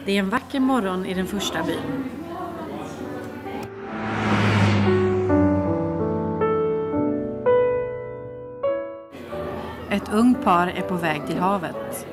Det är en vacker morgon i den första byn. Ett ungt par är på väg till havet.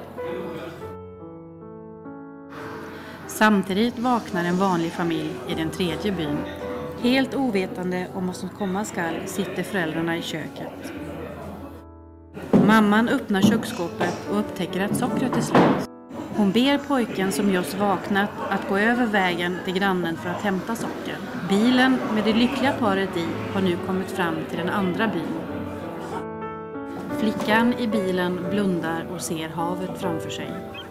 Samtidigt vaknar en vanlig familj i den tredje byn. Helt ovetande om vad som komma skall sitter föräldrarna i köket. Mamman öppnar köksskåpet och upptäcker att sockret är slut. Hon ber pojken som just vaknat att gå över vägen till grannen för att hämta socker. Bilen med det lyckliga paret i har nu kommit fram till den andra byn. Flickan i bilen blundar och ser havet framför sig.